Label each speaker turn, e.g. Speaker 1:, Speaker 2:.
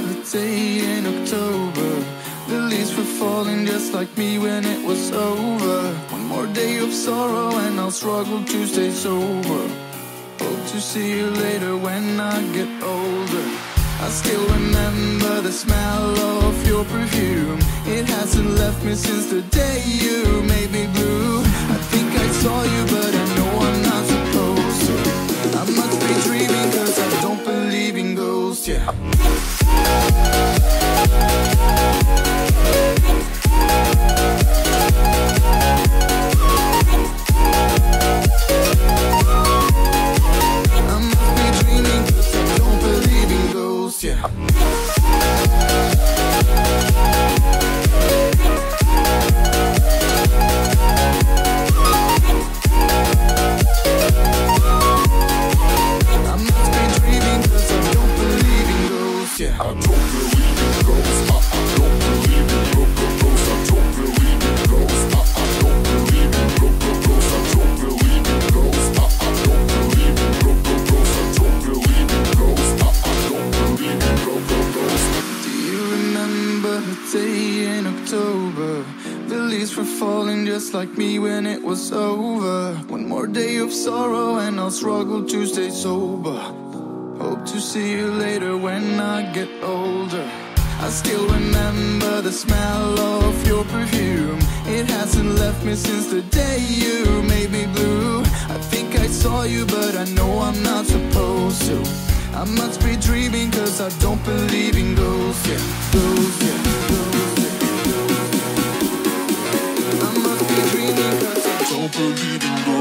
Speaker 1: a day in October. The leaves were falling just like me when it was over. One more day of sorrow and I'll struggle to stay sober. Hope to see you later when I get older. I still remember the smell of your perfume. It hasn't left me since the day you made me blue. I think I saw you but I know I'm not supposed to. I must be dreaming cause I don't believe in ghosts, yeah. Like me when it was over. One more day of sorrow and I'll struggle to stay sober. Hope to see you later when I get older. I still remember the smell of your perfume. It hasn't left me since the day you made me blue. I think I saw you but I know I'm not supposed to. I must be dreaming cause I don't believe in ghosts, yeah. Ghosts, yeah. Ghosts, yeah. Don't believe in